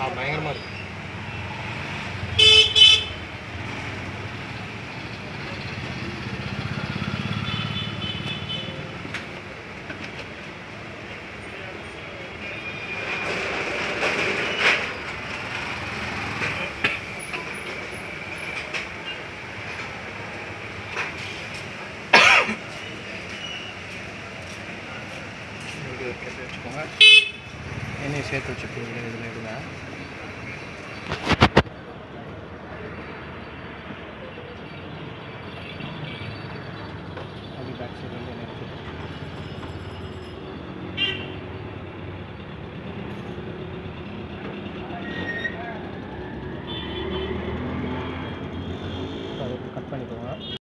பயங்கரமாக இருக்குது. எடுத்து வச்சுக்கோங்க. எண்ணெயை சேர்த்து வச்சுக்கோங்க. இதில் எடுங்க. அப்படி பேக் சைடு வந்து எண்ணெய் வச்சுக்கோங்க. கட் பண்ணிக்கோங்க.